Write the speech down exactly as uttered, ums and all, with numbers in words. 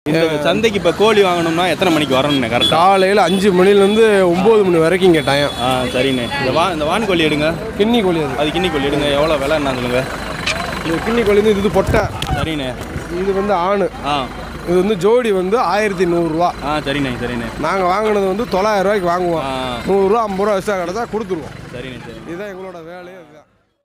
இந்த சந்தைக்கு இப்போ கோழி வாங்கணும்னா எத்தனை மணிக்கு வரணும்ண்ணே? கரெக்டாக காலையில் அஞ்சு மணிலேருந்து ஒம்பது மணி வரைக்கும் இங்கே டைம். ஆ சரிண்ணே. இந்த வா இந்த வான் கோழி எடுங்க. கிண்ணி கோழி அது அது கிண்ணி கோழி எடுங்க. எவ்வளோ விலை என்ன சொல்லுங்கள்? இது கிண்ணி கோழி வந்து இது பொட்டை. சரிண்ணே. இது வந்து ஆணு. ஆ இது வந்து ஜோடி வந்து ஆயிரத்தி நூறுரூவா. ஆ சரிண்ணே சரிண்ணே. நாங்கள் வாங்கினது வந்து தொள்ளாயிரம் ரூபாய்க்கு வாங்குவோம். நூறுரூவா ஐம்பது ரூபா எக்ஸ்ட்ரா கிடச்சா கொடுத்துருவோம். சரிண்ணே சரி. இதுதான் எங்களோட வேலையே. இதுதான்.